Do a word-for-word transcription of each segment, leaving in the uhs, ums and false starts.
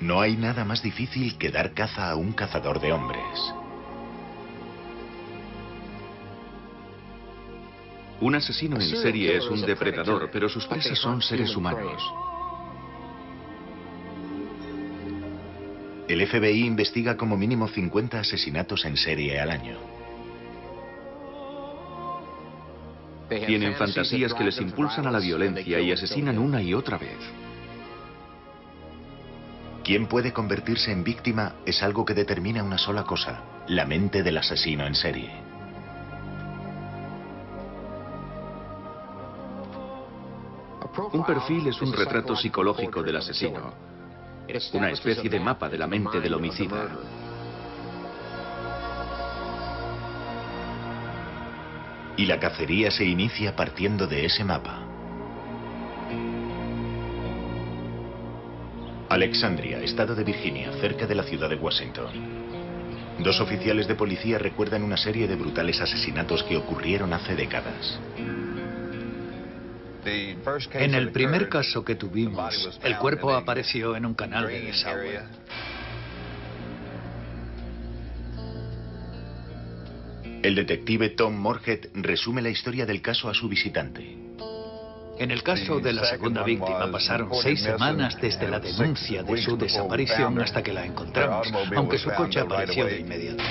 No hay nada más difícil que dar caza a un cazador de hombres. Un asesino en serie es un depredador, pero sus presas son seres humanos. El F B I investiga como mínimo cincuenta asesinatos en serie al año. Tienen fantasías que les impulsan a la violencia y asesinan una y otra vez. ¿Quién puede convertirse en víctima? Es algo que determina una sola cosa: la mente del asesino en serie. Un perfil es un retrato psicológico del asesino, una especie de mapa de la mente del homicida. Y la cacería se inicia partiendo de ese mapa. Alexandria, estado de Virginia, cerca de la ciudad de Washington. Dos oficiales de policía recuerdan una serie de brutales asesinatos que ocurrieron hace décadas. En el primer caso que tuvimos, el cuerpo apareció en un canal de desagüe. El detective Tom Morhead resume la historia del caso a su visitante. En el caso de la segunda víctima pasaron seis semanas desde la denuncia de su desaparición hasta que la encontramos, aunque su coche apareció de inmediato.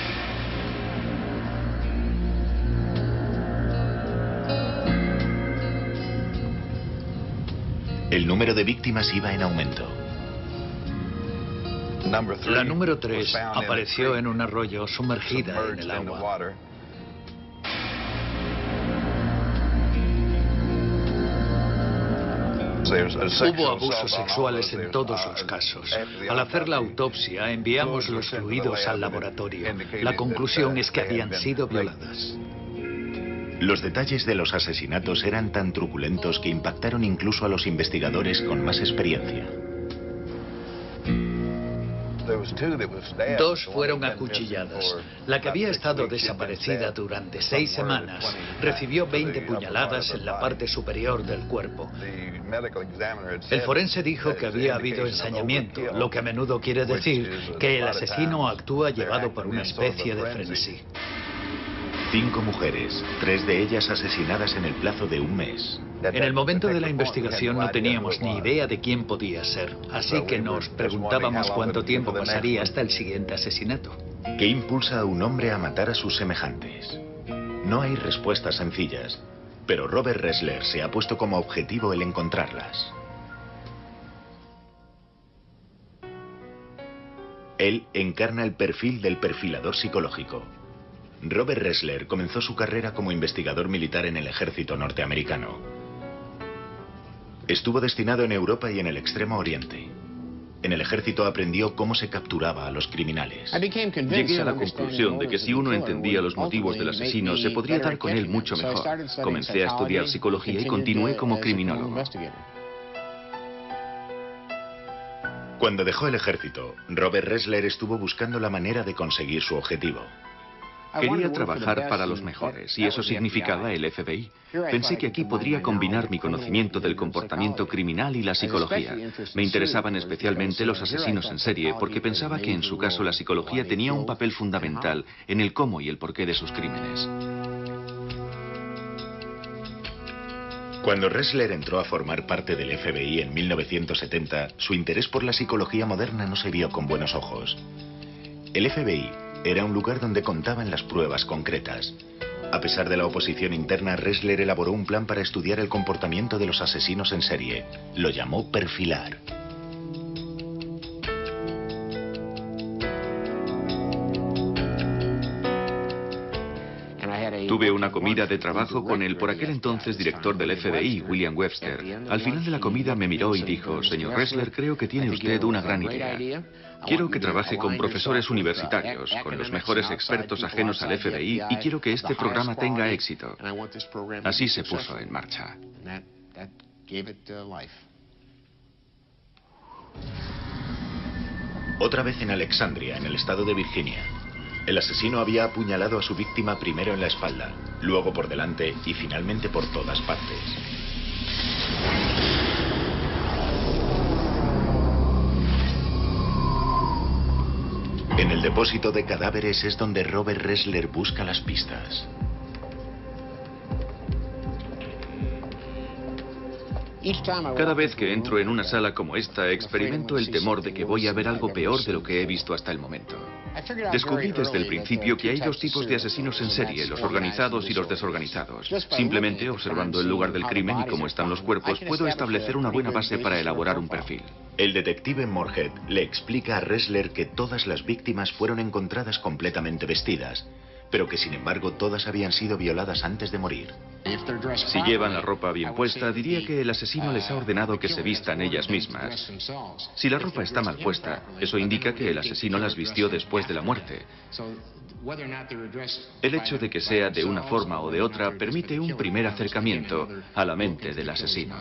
El número de víctimas iba en aumento. La número tres apareció en un arroyo sumergida en el agua. Hubo abusos sexuales en todos los casos. Al hacer la autopsia, enviamos los fluidos al laboratorio. La conclusión es que habían sido violadas. Los detalles de los asesinatos eran tan truculentos que impactaron incluso a los investigadores con más experiencia. Dos fueron acuchilladas. La que había estado desaparecida durante seis semanas recibió veinte puñaladas en la parte superior del cuerpo. El forense dijo que había habido ensañamiento, lo que a menudo quiere decir que el asesino actúa llevado por una especie de frenesí. Cinco mujeres, tres de ellas asesinadas en el plazo de un mes. En el momento de la investigación no teníamos ni idea de quién podía ser, así que nos preguntábamos cuánto tiempo pasaría hasta el siguiente asesinato. ¿Qué impulsa a un hombre a matar a sus semejantes? No hay respuestas sencillas, pero Robert Ressler se ha puesto como objetivo el encontrarlas. Él encarna el perfil del perfilador psicológico. Robert Ressler comenzó su carrera como investigador militar en el ejército norteamericano. Estuvo destinado en Europa y en el Extremo Oriente. En el ejército aprendió cómo se capturaba a los criminales. Llegué a la conclusión de que si uno entendía los motivos del asesino, se podría dar con él mucho mejor. Comencé a estudiar psicología y continué como criminólogo. Cuando dejó el ejército, Robert Ressler estuvo buscando la manera de conseguir su objetivo. Quería trabajar para los mejores, y eso significaba el F B I. Pensé que aquí podría combinar mi conocimiento del comportamiento criminal y la psicología. Me interesaban especialmente los asesinos en serie, porque pensaba que en su caso la psicología tenía un papel fundamental en el cómo y el porqué de sus crímenes. Cuando Ressler entró a formar parte del F B I en mil novecientos setenta, su interés por la psicología moderna no se vio con buenos ojos. El F B I era un lugar donde contaban las pruebas concretas. A pesar de la oposición interna, Ressler elaboró un plan para estudiar el comportamiento de los asesinos en serie. Lo llamó perfilar. Tuve una comida de trabajo con el por aquel entonces director del F B I, William Webster. Al final de la comida me miró y dijo: señor Ressler, creo que tiene usted una gran idea. Quiero que trabaje con profesores universitarios, con los mejores expertos ajenos al F B I, y quiero que este programa tenga éxito. Así se puso en marcha. Otra vez en Alexandria, en el estado de Virginia. El asesino había apuñalado a su víctima primero en la espalda, luego por delante y finalmente por todas partes. depósito de cadáveres es donde Robert Ressler busca las pistas. Cada vez que entro en una sala como esta, experimento el temor de que voy a ver algo peor de lo que he visto hasta el momento. Descubrí desde el principio que hay dos tipos de asesinos en serie, los organizados y los desorganizados. Simplemente observando el lugar del crimen y cómo están los cuerpos, puedo establecer una buena base para elaborar un perfil. El detective Moorhead le explica a Ressler que todas las víctimas fueron encontradas completamente vestidas, pero que sin embargo todas habían sido violadas antes de morir. Si llevan la ropa bien puesta, diría que el asesino les ha ordenado que se vistan ellas mismas. Si la ropa está mal puesta, eso indica que el asesino las vistió después de la muerte. El hecho de que sea de una forma o de otra permite un primer acercamiento a la mente del asesino.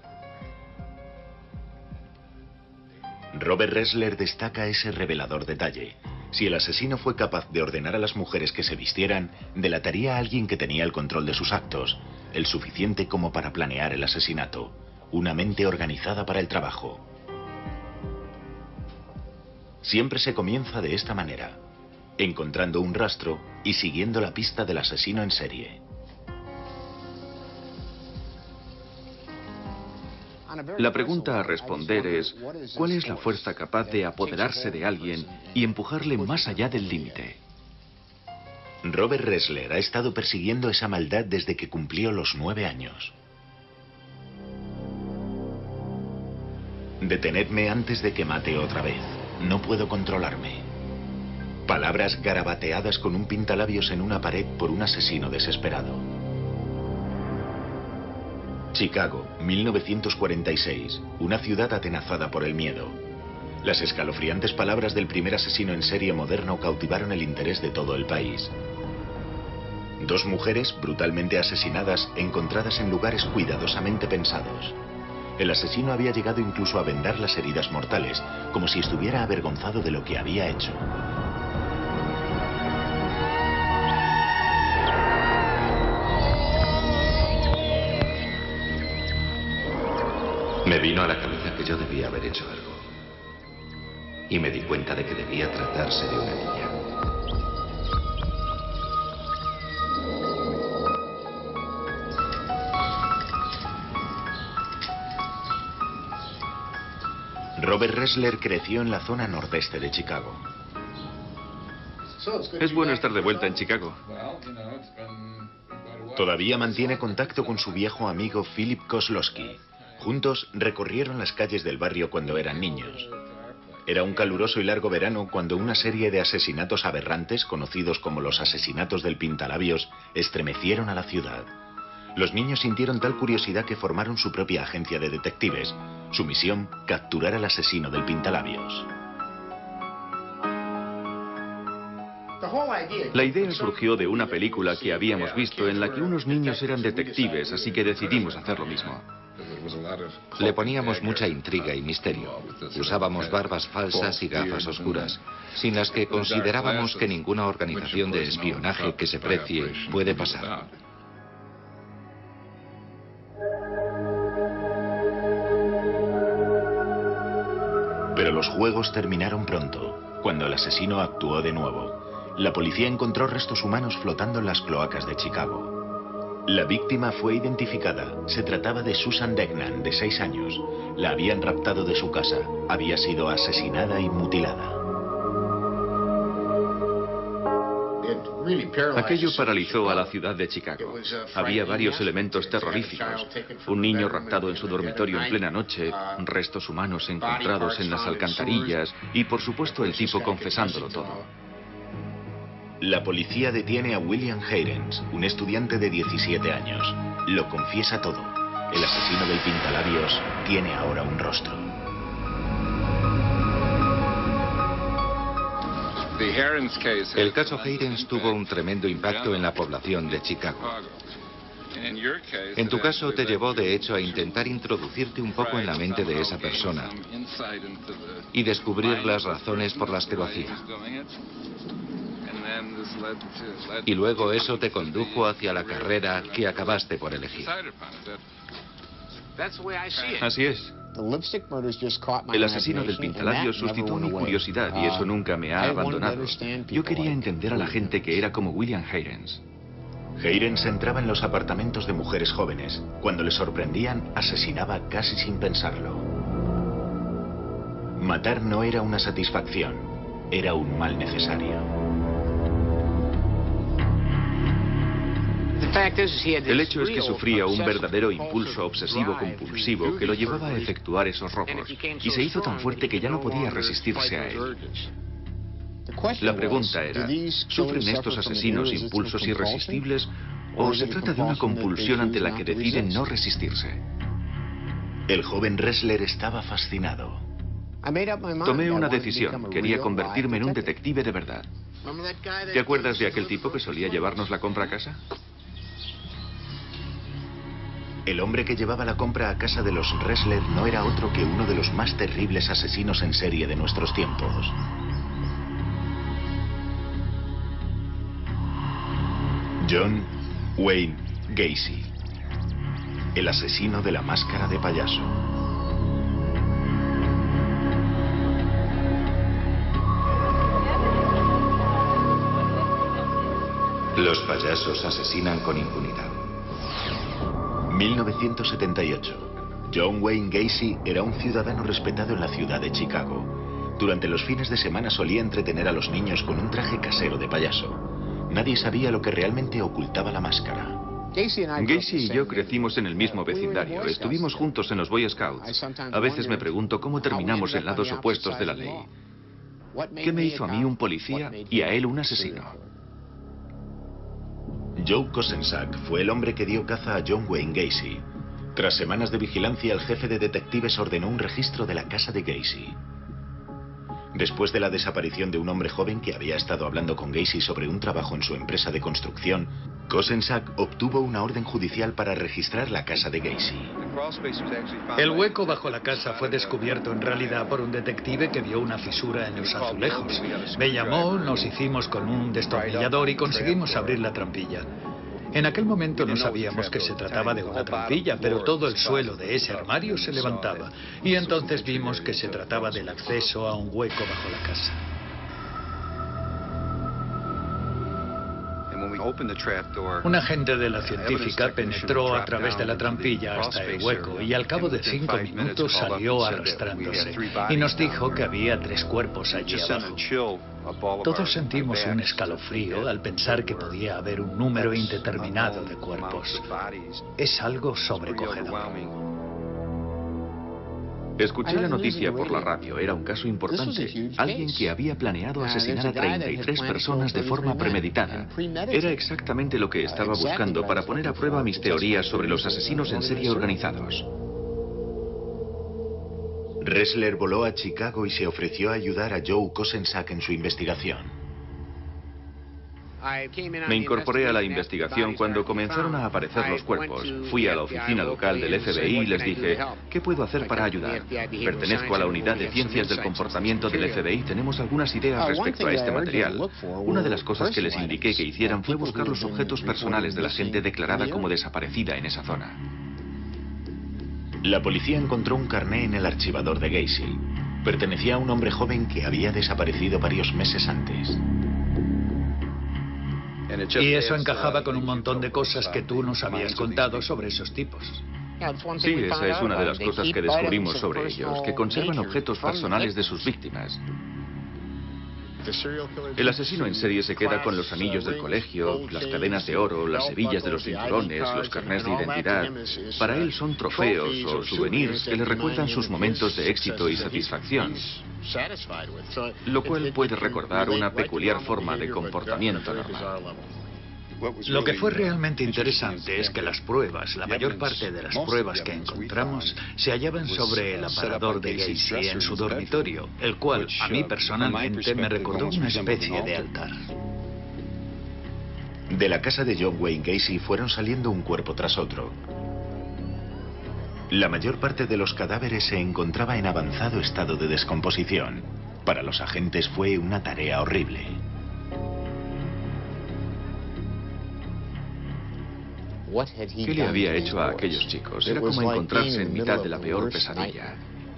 Robert Ressler destaca ese revelador detalle. Si el asesino fue capaz de ordenar a las mujeres que se vistieran, delataría a alguien que tenía el control de sus actos, el suficiente como para planear el asesinato, una mente organizada para el trabajo. Siempre se comienza de esta manera, encontrando un rastro y siguiendo la pista del asesino en serie. La pregunta a responder es, ¿cuál es la fuerza capaz de apoderarse de alguien y empujarle más allá del límite? Robert Ressler ha estado persiguiendo esa maldad desde que cumplió los nueve años. Detenedme antes de que mate otra vez. No puedo controlarme. Palabras garabateadas con un pintalabios en una pared por un asesino desesperado. Chicago, mil novecientos cuarenta y seis, una ciudad atenazada por el miedo. Las escalofriantes palabras del primer asesino en serie moderno cautivaron el interés de todo el país. Dos mujeres brutalmente asesinadas, encontradas en lugares cuidadosamente pensados. El asesino había llegado incluso a vendar las heridas mortales, como si estuviera avergonzado de lo que había hecho. Me vino a la cabeza que yo debía haber hecho algo. Y me di cuenta de que debía tratarse de una niña. Robert Ressler creció en la zona nordeste de Chicago. Es bueno estar de vuelta en Chicago. Todavía mantiene contacto con su viejo amigo Philip Koslowski. Juntos recorrieron las calles del barrio cuando eran niños. Era un caluroso y largo verano cuando una serie de asesinatos aberrantes, conocidos como los asesinatos del pintalabios, estremecieron a la ciudad. Los niños sintieron tal curiosidad que formaron su propia agencia de detectives. Su misión, capturar al asesino del pintalabios. La idea surgió de una película que habíamos visto en la que unos niños eran detectives, así que decidimos hacer lo mismo. Le poníamos mucha intriga y misterio. Usábamos barbas falsas y gafas oscuras, sin las que considerábamos que ninguna organización de espionaje que se precie puede pasar. Pero los juegos terminaron pronto, cuando el asesino actuó de nuevo. La policía encontró restos humanos flotando en las cloacas de Chicago. La víctima fue identificada. Se trataba de Susan Degnan, de seis años. La habían raptado de su casa. Había sido asesinada y mutilada. Aquello paralizó a la ciudad de Chicago. Había varios elementos terroríficos. Un niño raptado en su dormitorio en plena noche, restos humanos encontrados en las alcantarillas y, por supuesto, el tipo confesándolo todo. La policía detiene a William Heirens, un estudiante de diecisiete años. Lo confiesa todo. El asesino del pintalabios tiene ahora un rostro. El caso Heirens tuvo un tremendo impacto en la población de Chicago. En tu caso te llevó de hecho a intentar introducirte un poco en la mente de esa persona y descubrir las razones por las que lo hacía. Y luego eso te condujo hacia la carrera que acabaste por elegir. Así es. El asesino del pintalabios suscitó mi curiosidad y eso nunca me ha abandonado. Yo quería entender a la gente que era como William Heirens. Heirens entraba en los apartamentos de mujeres jóvenes. Cuando le sorprendían, asesinaba casi sin pensarlo. Matar no era una satisfacción, era un mal necesario. El hecho es que sufría un verdadero impulso obsesivo-compulsivo que lo llevaba a efectuar esos robos, y se hizo tan fuerte que ya no podía resistirse a él. La pregunta era, ¿sufren estos asesinos impulsos irresistibles o se trata de una compulsión ante la que deciden no resistirse? El joven Ressler estaba fascinado. Tomé una decisión, quería convertirme en un detective de verdad. ¿Te acuerdas de aquel tipo que solía llevarnos la compra a casa? El hombre que llevaba la compra a casa de los Ressler no era otro que uno de los más terribles asesinos en serie de nuestros tiempos. John Wayne Gacy, el asesino de la máscara de payaso. Los payasos asesinan con impunidad. mil novecientos setenta y ocho. John Wayne Gacy era un ciudadano respetado en la ciudad de Chicago. Durante los fines de semana solía entretener a los niños con un traje casero de payaso. Nadie sabía lo que realmente ocultaba la máscara. Gacy y yo crecimos en el mismo vecindario. Estuvimos juntos en los Boy Scouts. A veces me pregunto cómo terminamos en lados opuestos de la ley. ¿Qué me hizo a mí un policía y a él un asesino? Joe Kosenczak fue el hombre que dio caza a John Wayne Gacy. Tras semanas de vigilancia, el jefe de detectives ordenó un registro de la casa de Gacy. Después de la desaparición de un hombre joven que había estado hablando con Gacy sobre un trabajo en su empresa de construcción, Kosenczak obtuvo una orden judicial para registrar la casa de Gacy. El hueco bajo la casa fue descubierto en realidad por un detective que vio una fisura en los azulejos. Me llamó, nos hicimos con un destornillador y conseguimos abrir la trampilla. En aquel momento no sabíamos que se trataba de una trampilla, pero todo el suelo de ese armario se levantaba. Y entonces vimos que se trataba del acceso a un hueco bajo la casa. Un agente de la científica penetró a través de la trampilla hasta el hueco y al cabo de cinco minutos salió arrastrándose y nos dijo que había tres cuerpos allí abajo. Todos sentimos un escalofrío al pensar que podía haber un número indeterminado de cuerpos. Es algo sobrecogedor. Escuché la noticia por la radio. Era un caso importante. Alguien que había planeado asesinar a treinta y tres personas de forma premeditada. Era exactamente lo que estaba buscando para poner a prueba mis teorías sobre los asesinos en serie organizados. Ressler voló a Chicago y se ofreció a ayudar a Joe Kosenczak en su investigación. Me incorporé a la investigación cuando comenzaron a aparecer los cuerpos. Fui a la oficina local del F B I y les dije, ¿qué puedo hacer para ayudar? Pertenezco a la unidad de ciencias del comportamiento del F B I. Tenemos algunas ideas respecto a este material. Una de las cosas que les indiqué que hicieran fue buscar los objetos personales de la gente declarada como desaparecida en esa zona. La policía encontró un carné en el archivador de Gacy. Pertenecía a un hombre joven que había desaparecido varios meses antes. Y eso encajaba con un montón de cosas que tú nos habías contado sobre esos tipos. Sí, esa es una de las cosas que descubrimos sobre ellos, que conservan objetos personales de sus víctimas. El asesino en serie se queda con los anillos del colegio, las cadenas de oro, las hebillas de los cinturones, los carnés de identidad. Para él son trofeos o souvenirs que le recuerdan sus momentos de éxito y satisfacción, lo cual puede recordar una peculiar forma de comportamiento normal. Lo que fue realmente interesante es que las pruebas, la mayor parte de las pruebas que encontramos, se hallaban sobre el aparador de Gacy en su dormitorio, el cual, a mí personalmente, me recordó una especie de altar. De la casa de John Wayne Gacy fueron saliendo un cuerpo tras otro. La mayor parte de los cadáveres se encontraba en avanzado estado de descomposición. Para los agentes fue una tarea horrible. ¿Qué le había hecho a aquellos chicos? Era como encontrarse en mitad de la peor pesadilla.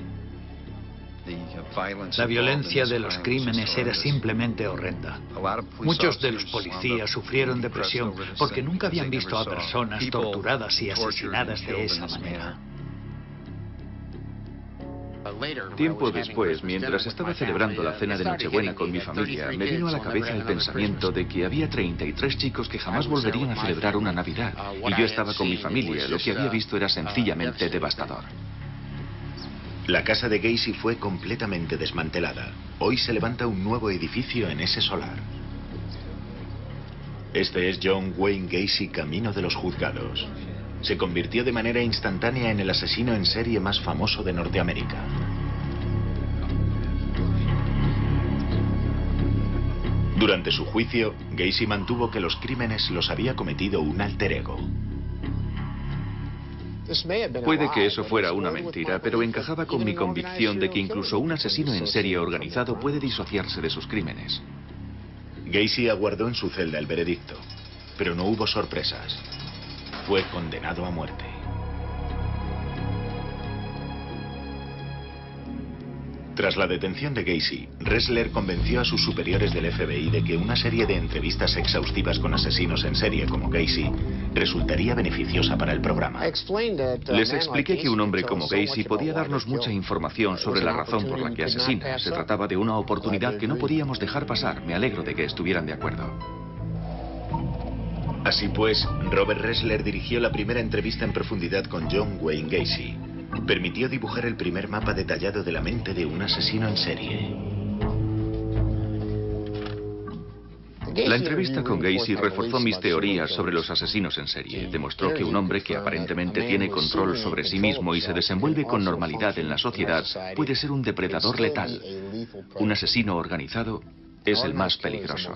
La violencia de los crímenes era simplemente horrenda. Muchos de los policías sufrieron depresión porque nunca habían visto a personas torturadas y asesinadas de esa manera. Tiempo después, mientras estaba celebrando la cena de Nochebuena con mi familia, me vino a la cabeza el pensamiento de que había treinta y tres chicos que jamás volverían a celebrar una Navidad. Y yo estaba con mi familia. Lo que había visto era sencillamente devastador. La casa de Gacy fue completamente desmantelada. Hoy se levanta un nuevo edificio en ese solar. Este es John Wayne Gacy camino de los juzgados. Se convirtió de manera instantánea en el asesino en serie más famoso de Norteamérica. Durante su juicio, Gacy mantuvo que los crímenes los había cometido un alter ego. Puede que eso fuera una mentira, pero encajaba con mi convicción de que incluso un asesino en serie organizado puede disociarse de sus crímenes. Gacy aguardó en su celda el veredicto, pero no hubo sorpresas. Fue condenado a muerte. Tras la detención de Gacy, Ressler convenció a sus superiores del F B I de que una serie de entrevistas exhaustivas con asesinos en serie como Gacy resultaría beneficiosa para el programa. Les expliqué que un hombre como Gacy podía darnos mucha información sobre la razón por la que asesina. Se trataba de una oportunidad que no podíamos dejar pasar. Me alegro de que estuvieran de acuerdo. Así pues, Robert Ressler dirigió la primera entrevista en profundidad con John Wayne Gacy. Permitió dibujar el primer mapa detallado de la mente de un asesino en serie. La entrevista con Gacy reforzó mis teorías sobre los asesinos en serie. Demostró que un hombre que aparentemente tiene control sobre sí mismo y se desenvuelve con normalidad en la sociedad puede ser un depredador letal. Un asesino organizado es el más peligroso.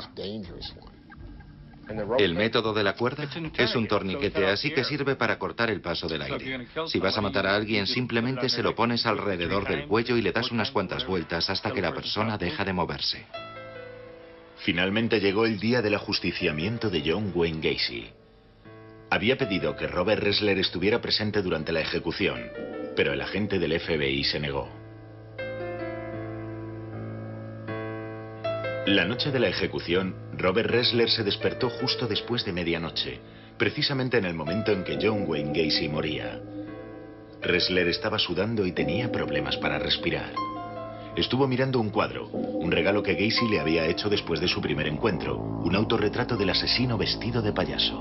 El método de la cuerda es un torniquete, así que sirve para cortar el paso del aire. Si vas a matar a alguien, simplemente se lo pones alrededor del cuello y le das unas cuantas vueltas hasta que la persona deja de moverse. Finalmente llegó el día del ajusticiamiento de John Wayne Gacy. Había pedido que Robert Ressler estuviera presente durante la ejecución, pero el agente del F B I se negó. La noche de la ejecución, Robert Ressler se despertó justo después de medianoche, precisamente en el momento en que John Wayne Gacy moría. Ressler estaba sudando y tenía problemas para respirar. Estuvo mirando un cuadro, un regalo que Gacy le había hecho después de su primer encuentro, un autorretrato del asesino vestido de payaso.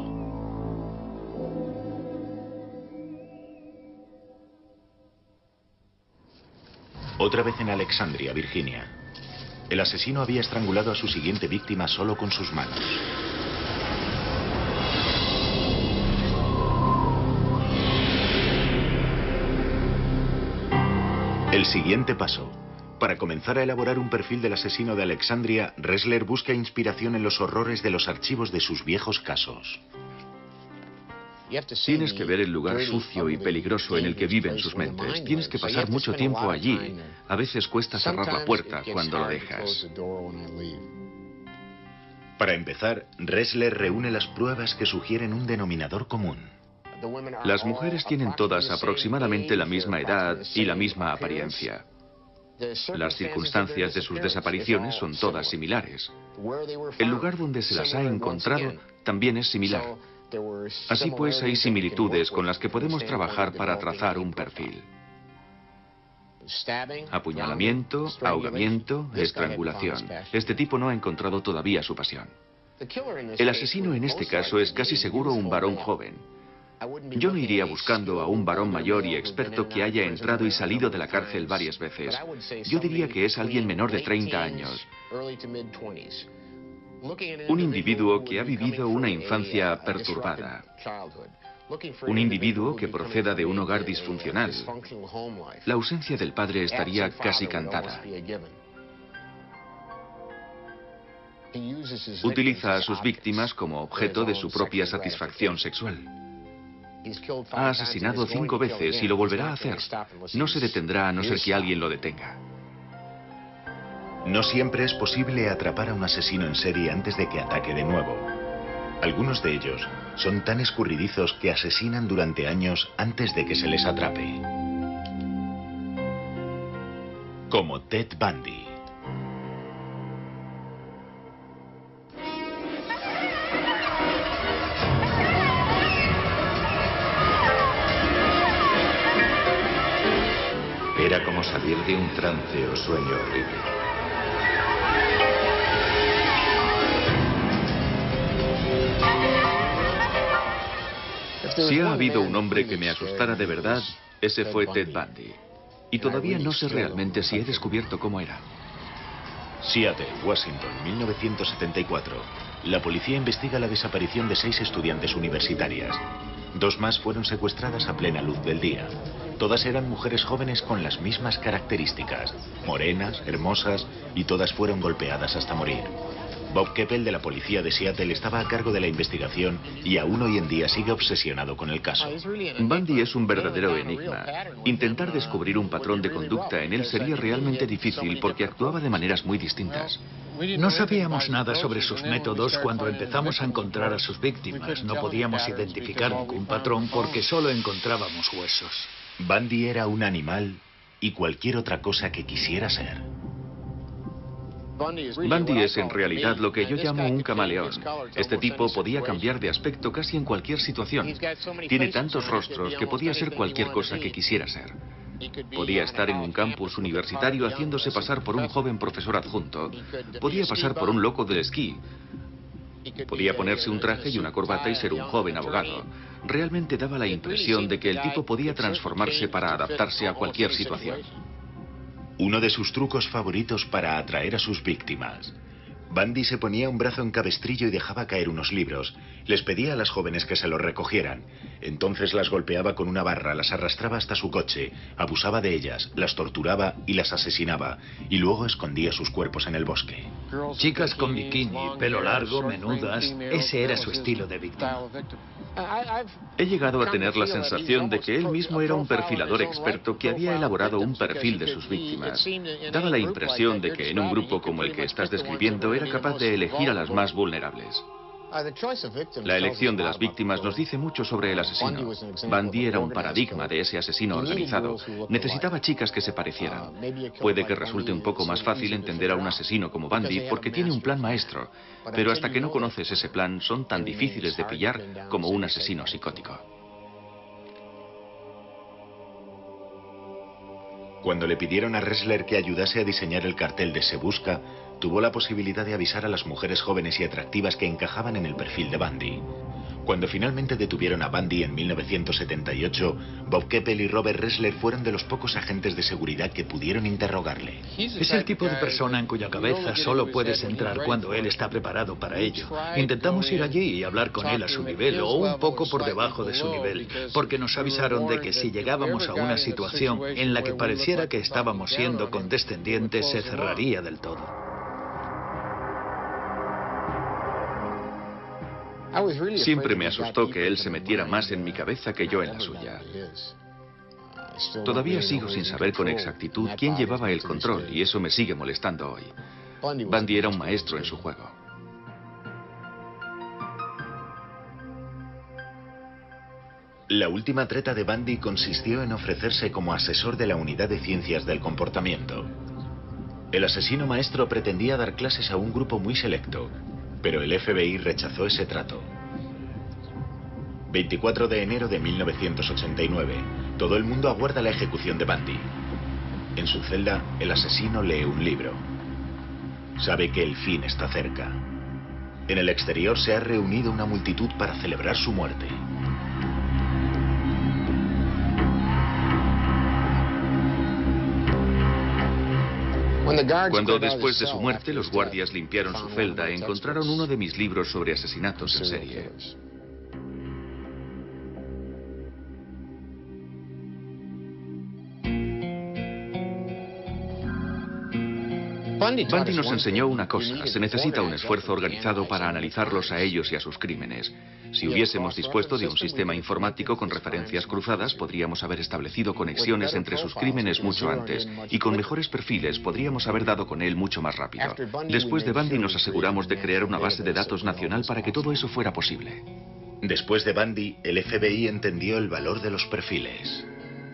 Otra vez en Alexandria, Virginia. El asesino había estrangulado a su siguiente víctima solo con sus manos. El siguiente paso. Para comenzar a elaborar un perfil del asesino de Alexandria, Ressler busca inspiración en los horrores de los archivos de sus viejos casos. Tienes que ver el lugar sucio y peligroso en el que viven sus mentes. Tienes que pasar mucho tiempo allí. A veces cuesta cerrar la puerta cuando lo dejas. Para empezar, Ressler reúne las pruebas que sugieren un denominador común. Las mujeres tienen todas aproximadamente la misma edad y la misma apariencia. Las circunstancias de sus desapariciones son todas similares. El lugar donde se las ha encontrado también es similar. Así pues, hay similitudes con las que podemos trabajar para trazar un perfil. Apuñalamiento, ahogamiento, estrangulación. Este tipo no ha encontrado todavía su pasión. El asesino en este caso es casi seguro un varón joven. Yo no iría buscando a un varón mayor y experto que haya entrado y salido de la cárcel varias veces. Yo diría que es alguien menor de treinta años. Un individuo que ha vivido una infancia perturbada. Un individuo que proceda de un hogar disfuncional. La ausencia del padre estaría casi cantada. Utiliza a sus víctimas como objeto de su propia satisfacción sexual. Ha asesinado cinco veces y lo volverá a hacer. No se detendrá a no ser que alguien lo detenga. No siempre es posible atrapar a un asesino en serie antes de que ataque de nuevo. Algunos de ellos Son tan escurridizos que asesinan durante años antes de que se les atrape. Como Ted Bundy. Era como salir de un trance o sueño horrible. Si ha habido un hombre que me asustara de verdad, ese fue Ted Bundy. Y todavía no sé realmente si he descubierto cómo era. Seattle, Washington, mil novecientos setenta y cuatro. La policía investiga la desaparición de seis estudiantes universitarias. Dos más fueron secuestradas a plena luz del día. Todas eran mujeres jóvenes con las mismas características, morenas, hermosas, y todas fueron golpeadas hasta morir. Bob Keppel, de la policía de Seattle, estaba a cargo de la investigación y aún hoy en día sigue obsesionado con el caso. Bundy es un verdadero enigma. Intentar descubrir un patrón de conducta en él sería realmente difícil porque actuaba de maneras muy distintas. No sabíamos nada sobre sus métodos cuando empezamos a encontrar a sus víctimas. No podíamos identificar ningún patrón porque solo encontrábamos huesos. Bundy era un animal y cualquier otra cosa que quisiera ser. Bundy es en realidad lo que yo llamo un camaleón. Este tipo podía cambiar de aspecto casi en cualquier situación. Tiene tantos rostros que podía ser cualquier cosa que quisiera ser. Podía estar en un campus universitario haciéndose pasar por un joven profesor adjunto. Podía pasar por un loco del esquí. Podía ponerse un traje y una corbata y ser un joven abogado. Realmente daba la impresión de que el tipo podía transformarse para adaptarse a cualquier situación. Uno de sus trucos favoritos para atraer a sus víctimas. Bundy se ponía un brazo en cabestrillo y dejaba caer unos libros. Les pedía a las jóvenes que se los recogieran. Entonces las golpeaba con una barra, las arrastraba hasta su coche, abusaba de ellas, las torturaba y las asesinaba. Y luego escondía sus cuerpos en el bosque. Chicas con bikini, pelo largo, menudas. Ese era su estilo de víctima. He llegado a tener la sensación de que él mismo era un perfilador experto que había elaborado un perfil de sus víctimas. Daba la impresión de que en un grupo como el que estás describiendo era capaz de elegir a las más vulnerables. La elección de las víctimas nos dice mucho sobre el asesino. Bundy era un paradigma de ese asesino organizado. Necesitaba chicas que se parecieran. Puede que resulte un poco más fácil entender a un asesino como Bundy porque tiene un plan maestro, pero hasta que no conoces ese plan son tan difíciles de pillar como un asesino psicótico. Cuando le pidieron a Ressler que ayudase a diseñar el cartel de Se Busca, tuvo la posibilidad de avisar a las mujeres jóvenes y atractivas que encajaban en el perfil de Bundy. Cuando finalmente detuvieron a Bundy en mil novecientos setenta y ocho, Bob Keppel y Robert Ressler fueron de los pocos agentes de seguridad que pudieron interrogarle. Es el tipo de persona en cuya cabeza solo puedes entrar cuando él está preparado para ello. Intentamos ir allí y hablar con él a su nivel o un poco por debajo de su nivel, porque nos avisaron de que si llegábamos a una situación en la que pareciera que estábamos siendo condescendientes, se cerraría del todo. Siempre me asustó que él se metiera más en mi cabeza que yo en la suya. Todavía sigo sin saber con exactitud quién llevaba el control y eso me sigue molestando hoy. Bundy era un maestro en su juego. La última treta de Bundy consistió en ofrecerse como asesor de la Unidad de Ciencias del Comportamiento. El asesino maestro pretendía dar clases a un grupo muy selecto, pero el F B I rechazó ese trato. veinticuatro de enero de mil novecientos ochenta y nueve. Todo el mundo aguarda la ejecución de Bundy. En su celda, el asesino lee un libro. Sabe que el fin está cerca. En el exterior se ha reunido una multitud para celebrar su muerte. Cuando después de su muerte los guardias limpiaron su celda, encontraron uno de mis libros sobre asesinatos en serie. Bundy nos enseñó una cosa: se necesita un esfuerzo organizado para analizarlos a ellos y a sus crímenes. Si hubiésemos dispuesto de un sistema informático con referencias cruzadas, podríamos haber establecido conexiones entre sus crímenes mucho antes, y con mejores perfiles podríamos haber dado con él mucho más rápido. Después de Bundy nos aseguramos de crear una base de datos nacional para que todo eso fuera posible. Después de Bundy, el F B I entendió el valor de los perfiles.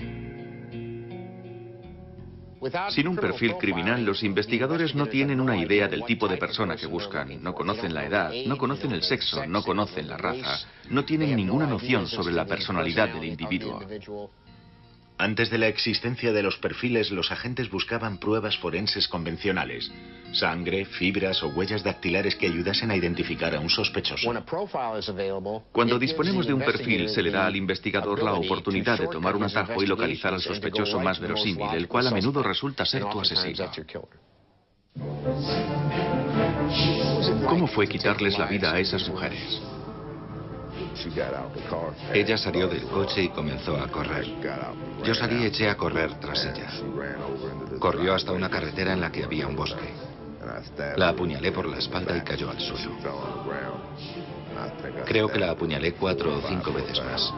Sin un perfil criminal, los investigadores no tienen una idea del tipo de persona que buscan. No conocen la edad, no conocen el sexo, no conocen la raza. No tienen ninguna noción sobre la personalidad del individuo. Antes de la existencia de los perfiles, los agentes buscaban pruebas forenses convencionales. Sangre, fibras o huellas dactilares que ayudasen a identificar a un sospechoso. Cuando disponemos de un perfil, se le da al investigador la oportunidad de tomar un atajo y localizar al sospechoso más verosímil, el cual a menudo resulta ser tu asesino. ¿Cómo fue quitarles la vida a esas mujeres? Ella salió del coche y comenzó a correr. Yo salí y eché a correr tras ella. Corrió hasta una carretera en la que había un bosque. La apuñalé por la espalda y cayó al suelo. Creo que la apuñalé cuatro o cinco veces más.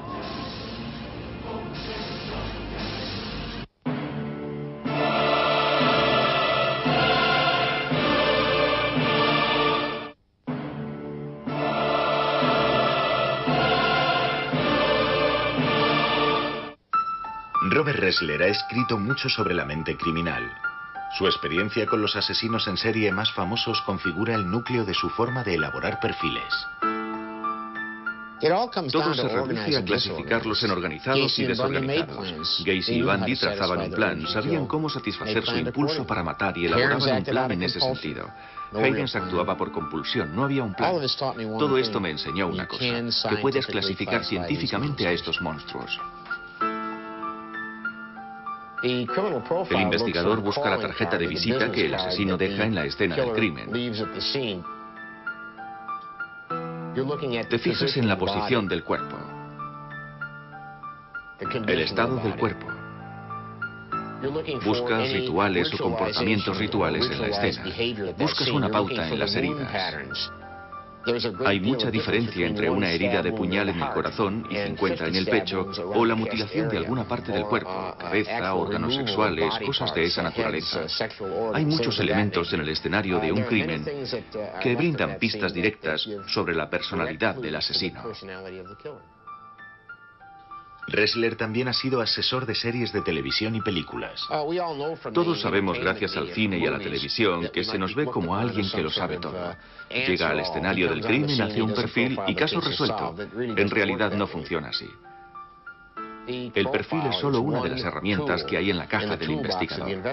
Robert Ressler ha escrito mucho sobre la mente criminal. Su experiencia con los asesinos en serie más famosos configura el núcleo de su forma de elaborar perfiles. Todo se reduce a clasificarlos en organizados y desorganizados. Gacy y Bundy trazaban un plan, sabían cómo satisfacer su impulso para matar y elaboraban un plan en ese sentido. Higgins actuaba por compulsión, no había un plan. Todo esto me enseñó una cosa, que puedes clasificar científicamente a estos monstruos. El investigador busca la tarjeta de visita que el asesino deja en la escena del crimen. Te fijas en la posición del cuerpo, el estado del cuerpo. Buscas rituales o comportamientos rituales en la escena. Buscas una pauta en las heridas. Hay mucha diferencia entre una herida de puñal en el corazón y cincuenta en el pecho o la mutilación de alguna parte del cuerpo, cabeza, órganos sexuales, cosas de esa naturaleza. Hay muchos elementos en el escenario de un crimen que brindan pistas directas sobre la personalidad del asesino. Ressler también ha sido asesor de series de televisión y películas. Todos sabemos, gracias al cine y a la televisión, que se nos ve como alguien que lo sabe todo. Llega al escenario del crimen, hace un perfil y caso resuelto. En realidad no funciona así. El perfil es solo una de las herramientas que hay en la caja del investigador.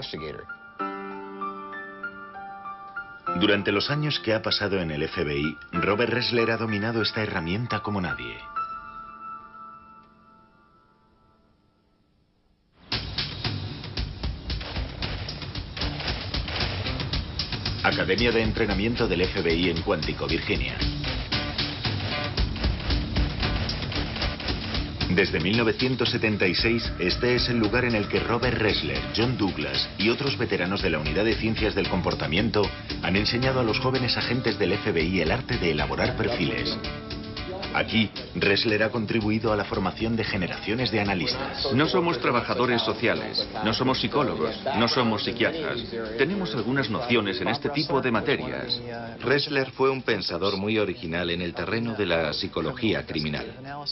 Durante los años que ha pasado en el F B I, Robert Ressler ha dominado esta herramienta como nadie. Academia de Entrenamiento del F B I en Quantico, Virginia. Desde mil novecientos setenta y seis, este es el lugar en el que Robert Ressler, John Douglas y otros veteranos de la Unidad de Ciencias del Comportamiento han enseñado a los jóvenes agentes del F B I el arte de elaborar perfiles. Aquí, Ressler ha contribuido a la formación de generaciones de analistas. No somos trabajadores sociales, no somos psicólogos, no somos psiquiatras. Tenemos algunas nociones en este tipo de materias. Ressler fue un pensador muy original en el terreno de la psicología criminal.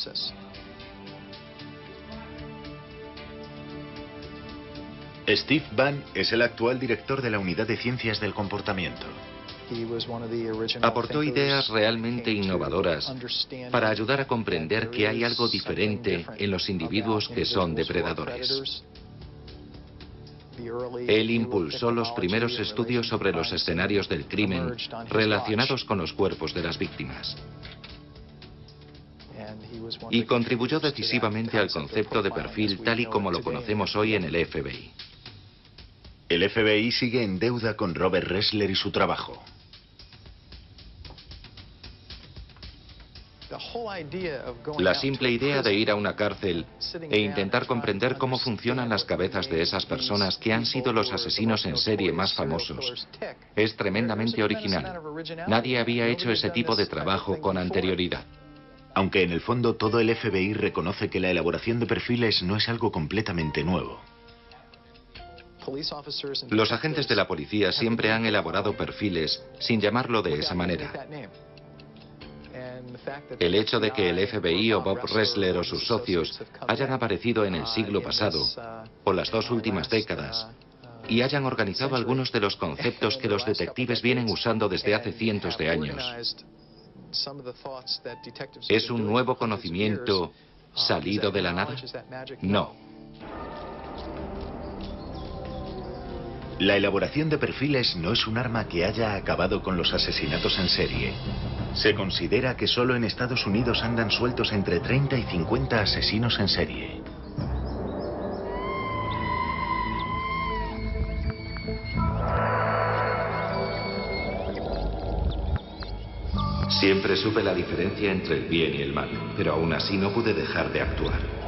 Steve Bann es el actual director de la Unidad de Ciencias del Comportamiento. Aportó ideas realmente innovadoras para ayudar a comprender que hay algo diferente en los individuos que son depredadores. Él impulsó los primeros estudios sobre los escenarios del crimen relacionados con los cuerpos de las víctimas. Y contribuyó decisivamente al concepto de perfil tal y como lo conocemos hoy en el F B I. El F B I sigue en deuda con Robert Ressler y su trabajo. La simple idea de ir a una cárcel e intentar comprender cómo funcionan las cabezas de esas personas que han sido los asesinos en serie más famosos es tremendamente original. Nadie había hecho ese tipo de trabajo con anterioridad. Aunque en el fondo todo el F B I reconoce que la elaboración de perfiles no es algo completamente nuevo. Los agentes de la policía siempre han elaborado perfiles sin llamarlo de esa manera. El hecho de que el F B I o Bob Ressler o sus socios hayan aparecido en el siglo pasado o las dos últimas décadas y hayan organizado algunos de los conceptos que los detectives vienen usando desde hace cientos de años, ¿es un nuevo conocimiento salido de la nada? No. La elaboración de perfiles no es un arma que haya acabado con los asesinatos en serie. Se considera que solo en Estados Unidos andan sueltos entre treinta y cincuenta asesinos en serie. Siempre supe la diferencia entre el bien y el mal, pero aún así no pude dejar de actuar.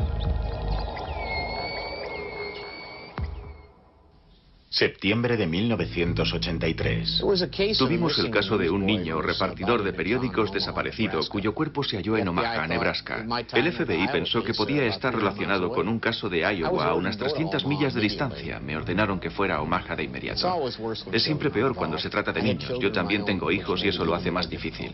Septiembre de mil novecientos ochenta y tres. Tuvimos el caso de un niño repartidor de periódicos desaparecido cuyo cuerpo se halló en Omaha, Nebraska. El F B I pensó que podía estar relacionado con un caso de Iowa a unas trescientas millas de distancia. Me ordenaron que fuera a Omaha de inmediato. Es siempre peor cuando se trata de niños. Yo también tengo hijos y eso lo hace más difícil.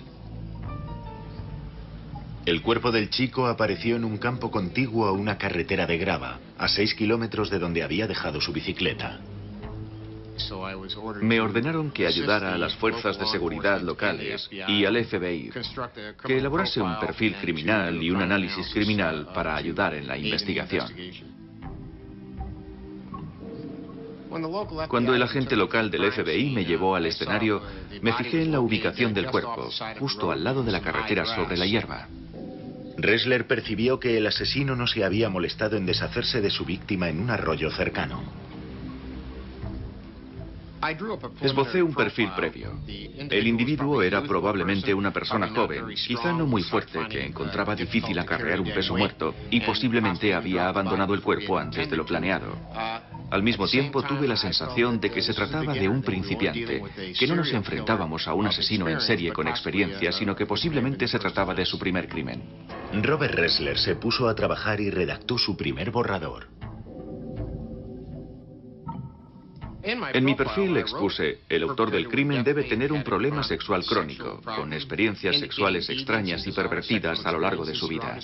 El cuerpo del chico apareció en un campo contiguo a una carretera de grava, a seis kilómetros de donde había dejado su bicicleta. Me ordenaron que ayudara a las fuerzas de seguridad locales y al F B I que elaborase un perfil criminal y un análisis criminal para ayudar en la investigación. Cuando el agente local del F B I me llevó al escenario, me fijé en la ubicación del cuerpo, justo al lado de la carretera sobre la hierba. Ressler percibió que el asesino no se había molestado en deshacerse de su víctima en un arroyo cercano. Esbocé un perfil previo. El individuo era probablemente una persona joven, quizá no muy fuerte, que encontraba difícil acarrear un peso muerto y posiblemente había abandonado el cuerpo antes de lo planeado. Al mismo tiempo tuve la sensación de que se trataba de un principiante, que no nos enfrentábamos a un asesino en serie con experiencia, sino que posiblemente se trataba de su primer crimen. Robert Ressler se puso a trabajar y redactó su primer borrador. En mi perfil expuse, el autor del crimen debe tener un problema sexual crónico, con experiencias sexuales extrañas y pervertidas a lo largo de su vida.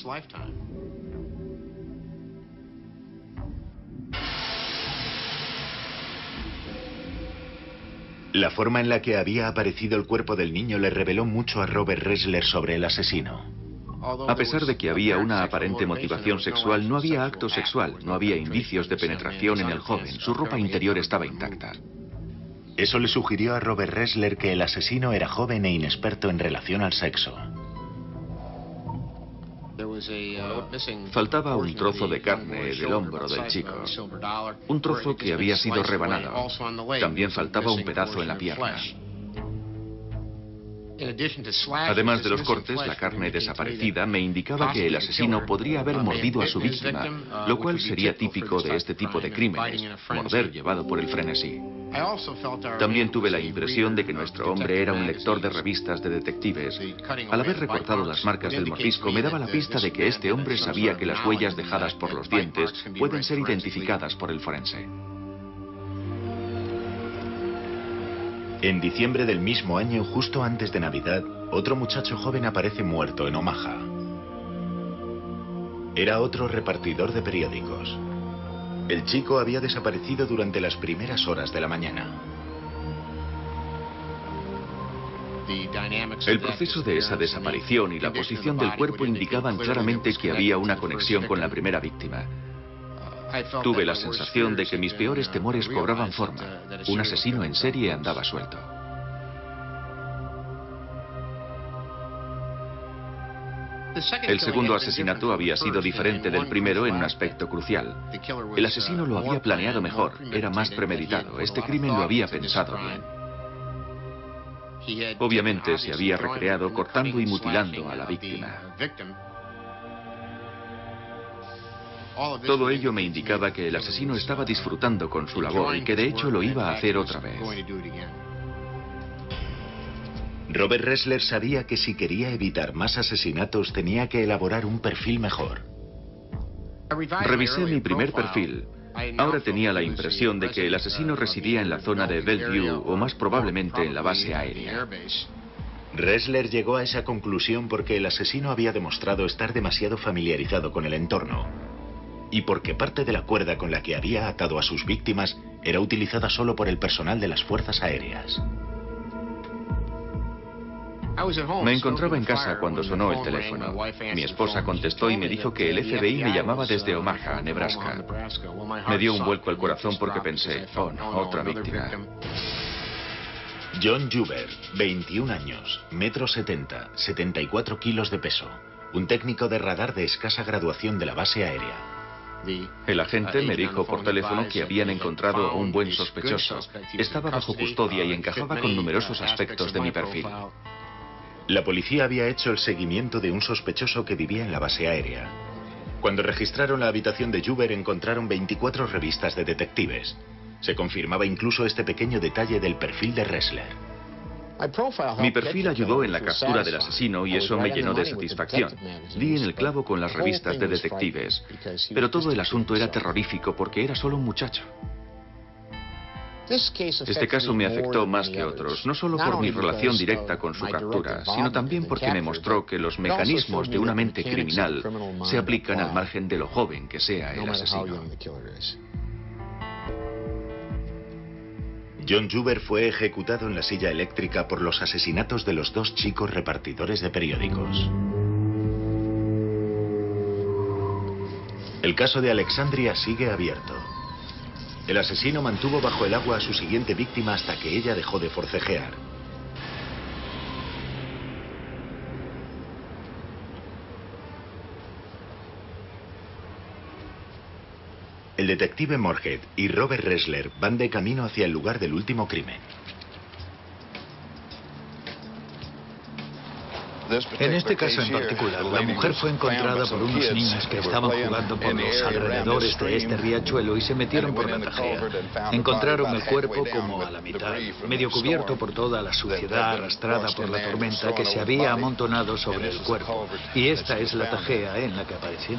La forma en la que había aparecido el cuerpo del niño le reveló mucho a Robert Ressler sobre el asesino. A pesar de que había una aparente motivación sexual, no había acto sexual, no había indicios de penetración en el joven, su ropa interior estaba intacta. Eso le sugirió a Robert Ressler que el asesino era joven e inexperto en relación al sexo. Faltaba un trozo de carne del hombro del chico, un trozo que había sido rebanado. También faltaba un pedazo en la pierna. Además de los cortes, la carne desaparecida me indicaba que el asesino podría haber mordido a su víctima, lo cual sería típico de este tipo de crímenes, morder llevado por el frenesí. También tuve la impresión de que nuestro hombre era un lector de revistas de detectives. Al haber recortado las marcas del mordisco, me daba la pista de que este hombre sabía que las huellas dejadas por los dientes pueden ser identificadas por el forense. En diciembre del mismo año, justo antes de Navidad, otro muchacho joven aparece muerto en Omaha. Era otro repartidor de periódicos. El chico había desaparecido durante las primeras horas de la mañana. El proceso de esa desaparición y la posición del cuerpo indicaban claramente que había una conexión con la primera víctima. Tuve la sensación de que mis peores temores cobraban forma. Un asesino en serie andaba suelto. El segundo asesinato había sido diferente del primero en un aspecto crucial. El asesino lo había planeado mejor, era más premeditado. Este crimen lo había pensado bien. Obviamente se había recreado cortando y mutilando a la víctima. Todo ello me indicaba que el asesino estaba disfrutando con su labor y que de hecho lo iba a hacer otra vez. Robert Ressler sabía que si quería evitar más asesinatos tenía que elaborar un perfil mejor. Revisé mi primer perfil. Ahora tenía la impresión de que el asesino residía en la zona de Bellevue o más probablemente en la base aérea. Ressler llegó a esa conclusión porque el asesino había demostrado estar demasiado familiarizado con el entorno y porque parte de la cuerda con la que había atado a sus víctimas era utilizada solo por el personal de las fuerzas aéreas. Me encontraba en casa cuando sonó el teléfono. Mi esposa contestó y me dijo que el F B I me llamaba desde Omaha, Nebraska. Me dio un vuelco al corazón porque pensé, oh no, otra víctima. John Juber, veintiún años, metro setenta, setenta y cuatro kilos de peso. Un técnico de radar de escasa graduación de la base aérea. El agente me dijo por teléfono que habían encontrado a un buen sospechoso. Estaba bajo custodia y encajaba con numerosos aspectos de mi perfil. La policía había hecho el seguimiento de un sospechoso que vivía en la base aérea. Cuando registraron la habitación de Juber encontraron veinticuatro revistas de detectives. Se confirmaba incluso este pequeño detalle del perfil de Ressler. Mi perfil ayudó en la captura del asesino y eso me llenó de satisfacción. Di en el clavo con las revistas de detectives, pero todo el asunto era terrorífico porque era solo un muchacho. Este caso me afectó más que otros, no solo por mi relación directa con su captura, sino también porque me mostró que los mecanismos de una mente criminal se aplican al margen de lo joven que sea el asesino. John Juber fue ejecutado en la silla eléctrica por los asesinatos de los dos chicos repartidores de periódicos. El caso de Alexandria sigue abierto. El asesino mantuvo bajo el agua a su siguiente víctima hasta que ella dejó de forcejear. El detective Moorhead y Robert Ressler van de camino hacia el lugar del último crimen. En este caso en particular, la mujer fue encontrada por unos niños que estaban jugando por los alrededores de este riachuelo y se metieron por la tajea. Encontraron el cuerpo como a la mitad, medio cubierto por toda la suciedad arrastrada por la tormenta que se había amontonado sobre el cuerpo. Y esta es la tajea en la que apareció.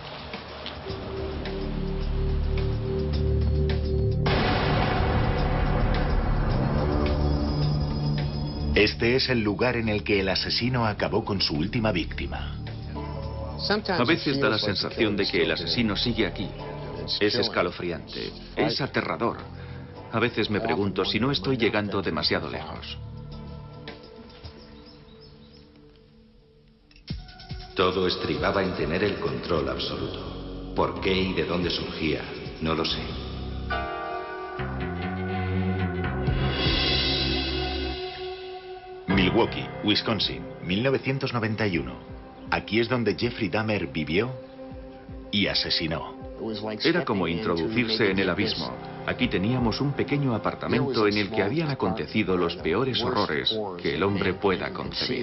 Este es el lugar en el que el asesino acabó con su última víctima. A veces da la sensación de que el asesino sigue aquí. Es escalofriante, es aterrador. A veces me pregunto si no estoy llegando demasiado lejos. Todo estribaba en tener el control absoluto. ¿Por qué y de dónde surgía? No lo sé. Milwaukee, Wisconsin, mil novecientos noventa y uno. Aquí es donde Jeffrey Dahmer vivió y asesinó. Era como introducirse en el abismo. Aquí teníamos un pequeño apartamento en el que habían acontecido los peores horrores que el hombre pueda concebir.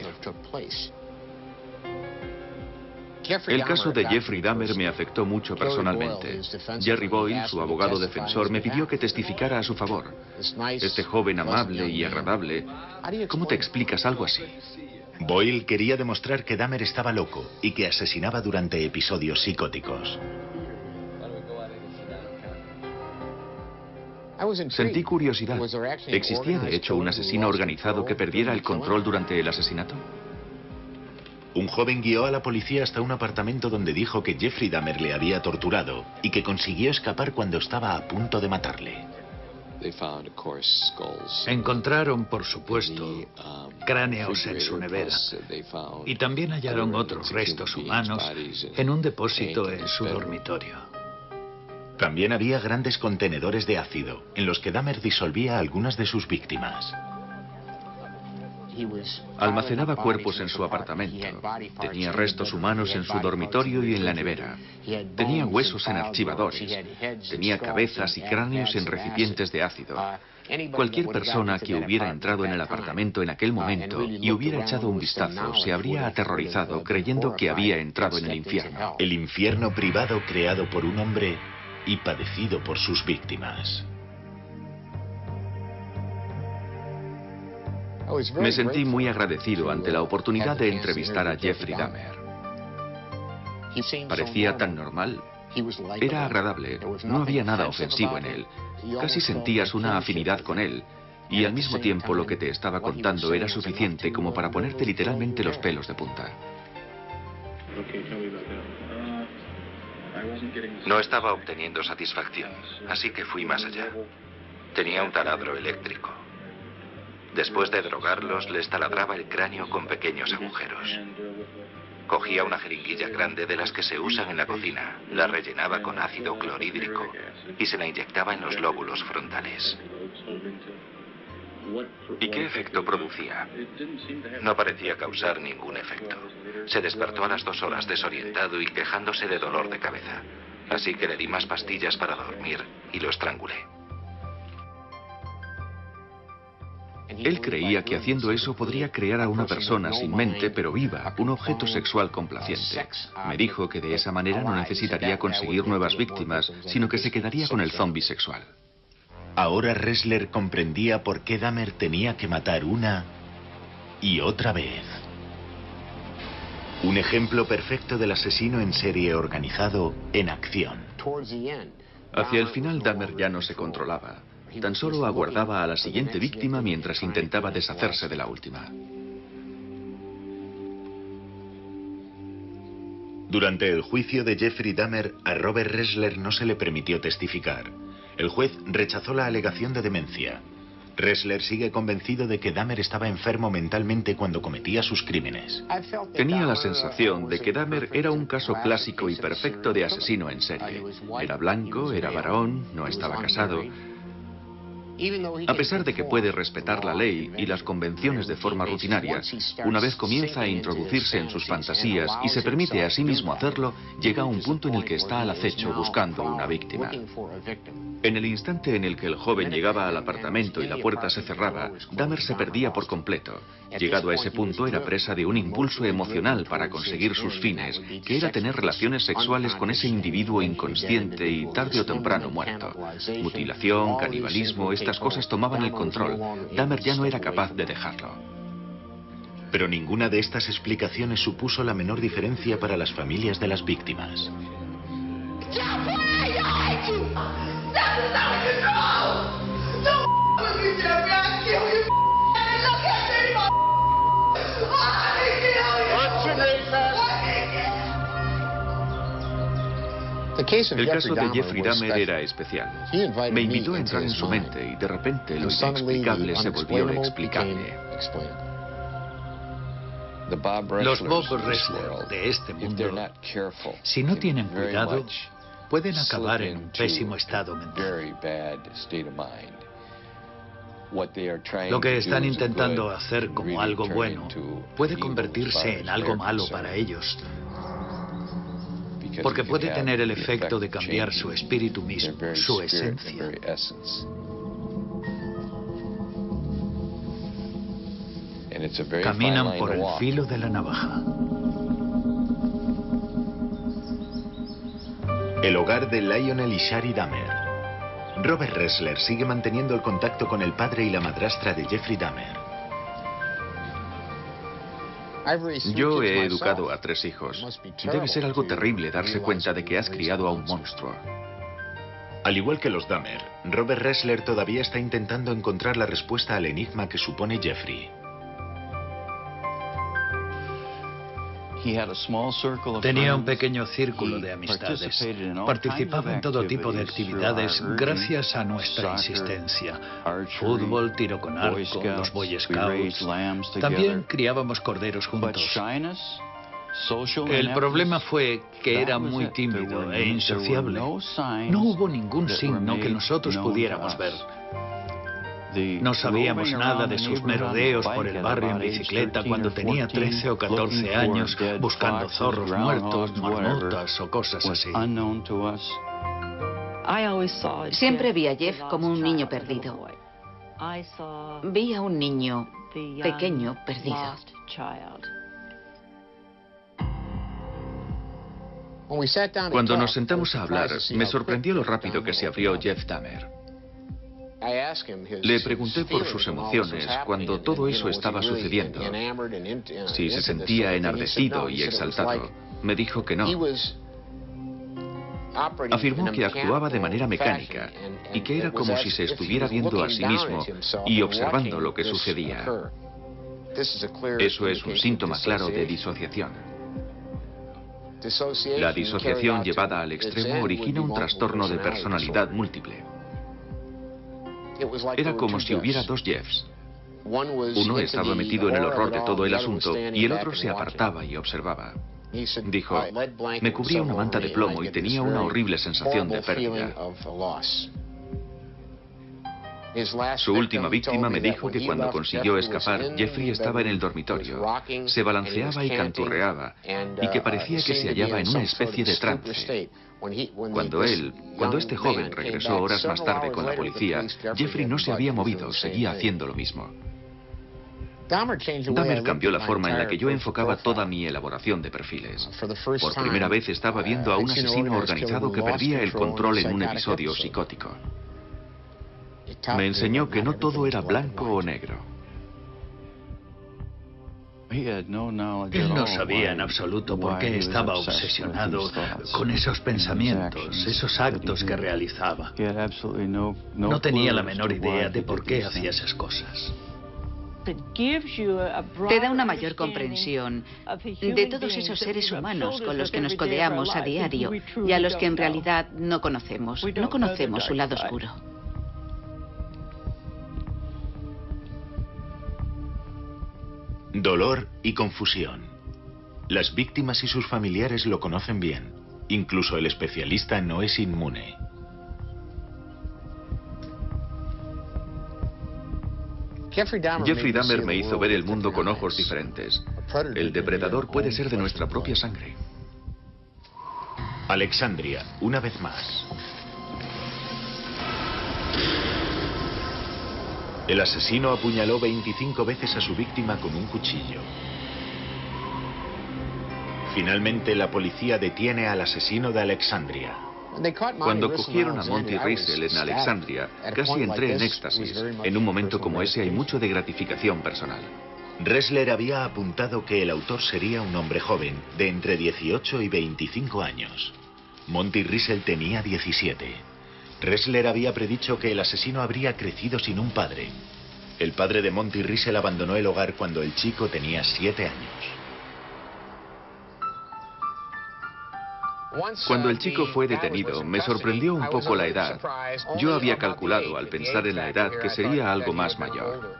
El caso de Jeffrey Dahmer me afectó mucho personalmente. Jerry Boyle, su abogado defensor, me pidió que testificara a su favor. Este joven amable y agradable, ¿cómo te explicas algo así? Boyle quería demostrar que Dahmer estaba loco y que asesinaba durante episodios psicóticos. Sentí curiosidad. ¿Existía de hecho un asesino organizado que perdiera el control durante el asesinato? Un joven guió a la policía hasta un apartamento donde dijo que Jeffrey Dahmer le había torturado y que consiguió escapar cuando estaba a punto de matarle. Encontraron, por supuesto, cráneos en su nevera y también hallaron otros restos humanos en un depósito en su dormitorio. También había grandes contenedores de ácido en los que Dahmer disolvía a algunas de sus víctimas. Almacenaba cuerpos en su apartamento. Tenía restos humanos en su dormitorio y en la nevera. Tenía huesos en archivadores. Tenía cabezas y cráneos en recipientes de ácido. Cualquier persona que hubiera entrado en el apartamento en aquel momento y hubiera echado un vistazo se habría aterrorizado creyendo que había entrado en el infierno. El infierno privado creado por un hombre y padecido por sus víctimas. Me sentí muy agradecido ante la oportunidad de entrevistar a Jeffrey Dahmer. Parecía tan normal. Era agradable. No había nada ofensivo en él. Casi sentías una afinidad con él. Y al mismo tiempo lo que te estaba contando era suficiente como para ponerte literalmente los pelos de punta. No estaba obteniendo satisfacción, así que fui más allá. Tenía un taladro eléctrico. Después de drogarlos, les taladraba el cráneo con pequeños agujeros. Cogía una jeringuilla grande de las que se usan en la cocina, la rellenaba con ácido clorhídrico y se la inyectaba en los lóbulos frontales. ¿Y qué efecto producía? No parecía causar ningún efecto. Se despertó a las dos horas desorientado y quejándose de dolor de cabeza. Así que le di más pastillas para dormir y lo estrangulé. Él creía que haciendo eso podría crear a una persona sin mente pero viva, un objeto sexual complaciente. Me dijo que de esa manera no necesitaría conseguir nuevas víctimas, sino que se quedaría con el zombi sexual. Ahora Ressler comprendía por qué Dahmer tenía que matar una y otra vez. Un ejemplo perfecto del asesino en serie organizado en acción. Hacia el final Dahmer ya no se controlaba. Tan solo aguardaba a la siguiente víctima mientras intentaba deshacerse de la última. Durante el juicio de Jeffrey Dahmer, a Robert Ressler no se le permitió testificar. El juez rechazó la alegación de demencia. Ressler sigue convencido de que Dahmer estaba enfermo mentalmente cuando cometía sus crímenes. Tenía la sensación de que Dahmer era un caso clásico y perfecto de asesino en serie. Era blanco, era varón, no estaba casado. A pesar de que puede respetar la ley y las convenciones de forma rutinaria, una vez comienza a introducirse en sus fantasías y se permite a sí mismo hacerlo, llega a un punto en el que está al acecho buscando una víctima. En el instante en el que el joven llegaba al apartamento y la puerta se cerraba, Dahmer se perdía por completo. Llegado a ese punto era presa de un impulso emocional para conseguir sus fines, que era tener relaciones sexuales con ese individuo inconsciente y tarde o temprano muerto. Mutilación, canibalismo, estas cosas tomaban el control. Dahmer ya no era capaz de dejarlo. Pero ninguna de estas explicaciones supuso la menor diferencia para las familias de las víctimas. El caso de Jeffrey Dahmer era especial. Me invitó a entrar en su mente y de repente lo inexplicable se volvió explicable. Los Bob Ressler de este mundo, si no tienen cuidado, pueden acabar en un pésimo estado mental. Lo que están intentando hacer como algo bueno puede convertirse en algo malo para ellos, porque puede tener el efecto de cambiar su espíritu mismo, su esencia. Caminan por el filo de la navaja. El hogar de Lionel y Shari Dahmer. Robert Ressler sigue manteniendo el contacto con el padre y la madrastra de Jeffrey Dahmer. Yo he educado a tres hijos. Debe ser algo terrible darse cuenta de que has criado a un monstruo. Al igual que los Dahmer, Robert Ressler todavía está intentando encontrar la respuesta al enigma que supone Jeffrey. Tenía un pequeño círculo de amistades. Participaba en todo tipo de actividades gracias a nuestra insistencia. Fútbol, tiro con arco, los Boy Scouts. También criábamos corderos juntos. El problema fue que era muy tímido e insociable. No hubo ningún signo que nosotros pudiéramos ver. No sabíamos nada de sus merodeos por el barrio en bicicleta cuando tenía trece o catorce años, buscando zorros muertos, marmotas o cosas así. Siempre vi a Jeff como un niño perdido. Vi a un niño pequeño perdido. Cuando nos sentamos a hablar, me sorprendió lo rápido que se abrió Jeff Dahmer. Le pregunté por sus emociones cuando todo eso estaba sucediendo. Si se sentía enardecido y exaltado. Me dijo que no. Afirmó que actuaba de manera mecánica y que era como si se estuviera viendo a sí mismo y observando lo que sucedía. Eso es un síntoma claro de disociación. La disociación llevada al extremo origina un trastorno de personalidad múltiple. Era como si hubiera dos Jeffs. Uno estaba metido en el horror de todo el asunto y el otro se apartaba y observaba. Dijo, me cubría una manta de plomo y tenía una horrible sensación de pérdida. Su última víctima me dijo que cuando consiguió escapar, Jeffrey estaba en el dormitorio, se balanceaba y canturreaba, y que parecía que se hallaba en una especie de trance. Cuando él, cuando este joven regresó horas más tarde con la policía, Jeffrey no se había movido, seguía haciendo lo mismo. Dahmer cambió la forma en la que yo enfocaba toda mi elaboración de perfiles. Por primera vez estaba viendo a un asesino organizado que perdía el control en un episodio psicótico. Me enseñó que no todo era blanco o negro. Él no sabía en absoluto por qué estaba obsesionado con esos pensamientos, esos actos que realizaba. No tenía la menor idea de por qué hacía esas cosas. Te da una mayor comprensión de todos esos seres humanos con los que nos codeamos a diario y a los que en realidad no conocemos. No conocemos su lado oscuro. Dolor y confusión. Las víctimas y sus familiares lo conocen bien. Incluso el especialista no es inmune. Jeffrey Dahmer me hizo ver el mundo con ojos diferentes. El depredador puede ser de nuestra propia sangre. Alexandria, una vez más. El asesino apuñaló veinticinco veces a su víctima con un cuchillo. Finalmente, la policía detiene al asesino de Alexandria. Cuando cogieron a Monty Riesel en Alexandria, casi entré en éxtasis. En un momento como ese hay mucho de gratificación personal. Ressler había apuntado que el autor sería un hombre joven, de entre dieciocho y veinticinco años. Monty Riesel tenía diecisiete. Ressler había predicho que el asesino habría crecido sin un padre. El padre de Monty Riesel abandonó el hogar cuando el chico tenía siete años. Cuando el chico fue detenido, me sorprendió un poco la edad. Yo había calculado, al pensar en la edad, que sería algo más mayor.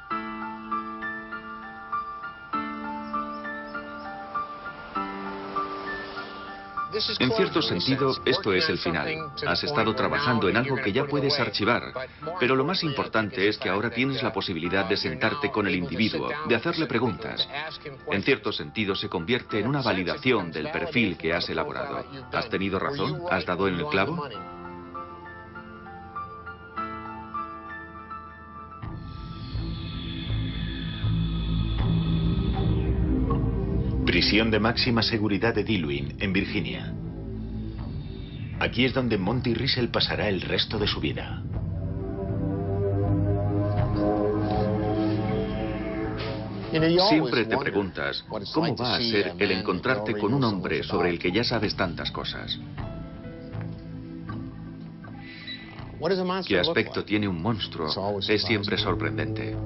En cierto sentido, esto es el final. Has estado trabajando en algo que ya puedes archivar, pero lo más importante es que ahora tienes la posibilidad de sentarte con el individuo, de hacerle preguntas. En cierto sentido, se convierte en una validación del perfil que has elaborado. ¿Has tenido razón? ¿Has dado en el clavo? Prisión de máxima seguridad de Dillwyn, en Virginia. Aquí es donde Monty Riesel pasará el resto de su vida. Siempre te preguntas, ¿cómo va a ser el encontrarte con un hombre sobre el que ya sabes tantas cosas? ¿Qué aspecto tiene un monstruo? Es siempre sorprendente.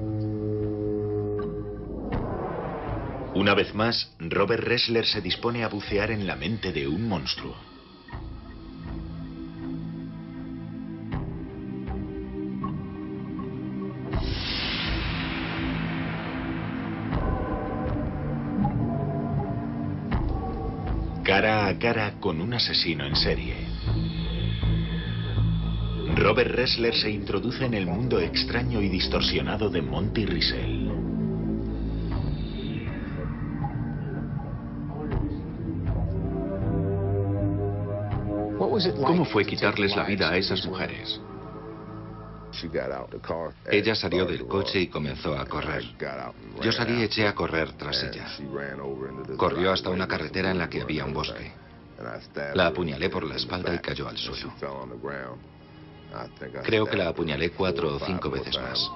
Una vez más, Robert Ressler se dispone a bucear en la mente de un monstruo. Cara a cara con un asesino en serie. Robert Ressler se introduce en el mundo extraño y distorsionado de Monty Riesel. ¿Cómo fue quitarles la vida a esas mujeres? Ella salió del coche y comenzó a correr. Yo salí y eché a correr tras ella. Corrió hasta una carretera en la que había un bosque. La apuñalé por la espalda y cayó al suelo. Creo que la apuñalé cuatro o cinco veces más.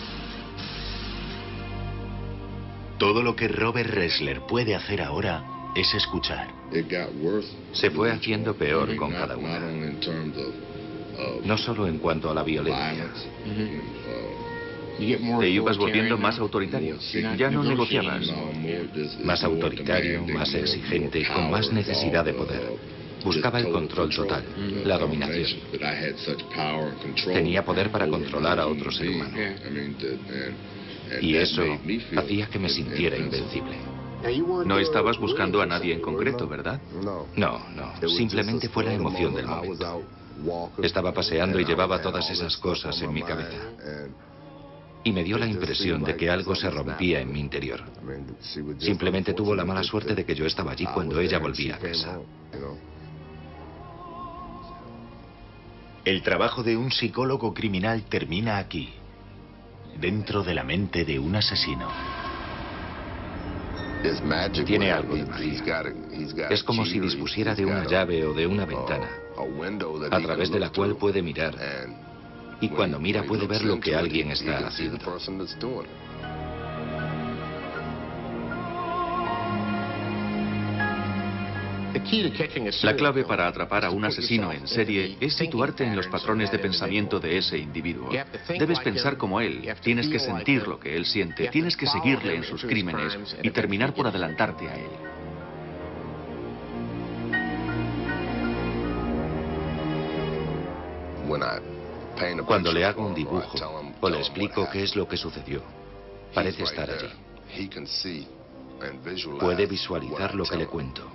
Todo lo que Robert Ressler puede hacer ahora es escuchar. Se fue haciendo peor con cada una. No solo en cuanto a la violencia. Te ibas volviendo más autoritario. Ya no negociabas. Más autoritario, más exigente, con más necesidad de poder. Buscaba el control total, la dominación. Tenía poder para controlar a otro ser humano. Y eso hacía que me sintiera invencible. No estabas buscando a nadie en concreto, ¿verdad? No, no. Simplemente fue la emoción del momento. Estaba paseando y llevaba todas esas cosas en mi cabeza. Y me dio la impresión de que algo se rompía en mi interior. Simplemente tuvo la mala suerte de que yo estaba allí cuando ella volvía a casa. El trabajo de un psicólogo criminal termina aquí, dentro de la mente de un asesino. Tiene algo de magia. Es como si dispusiera de una llave o de una ventana, a través de la cual puede mirar. Y cuando mira puede ver lo que alguien está haciendo. La clave para atrapar a un asesino en serie es situarte en los patrones de pensamiento de ese individuo. Debes pensar como él, tienes que sentir lo que él siente, tienes que seguirle en sus crímenes y terminar por adelantarte a él. Cuando le hago un dibujo o le explico qué es lo que sucedió, parece estar allí. Puede visualizar lo que le cuento.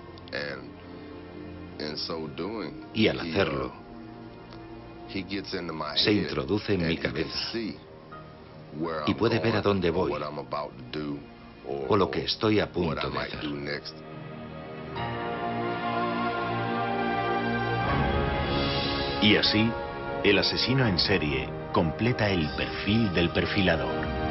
Y al hacerlo, se introduce en mi cabeza y puede ver a dónde voy o lo que estoy a punto de hacer. Y así, el asesino en serie completa el perfil del perfilador.